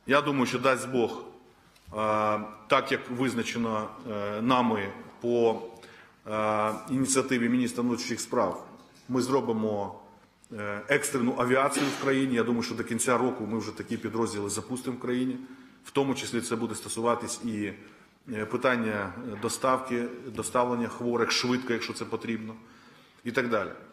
Я думаю, що дасть Бог, так як визначено нами по ініціативі міністра внутрішніх справ, ми зробимо екстрену авіацію в країні. Я думаю, що до кінця року ми вже такі підрозділи запустимо в країні. В тому числі це буде стосуватись і питання доставлення хворих швидко, якщо це потрібно, і так далі.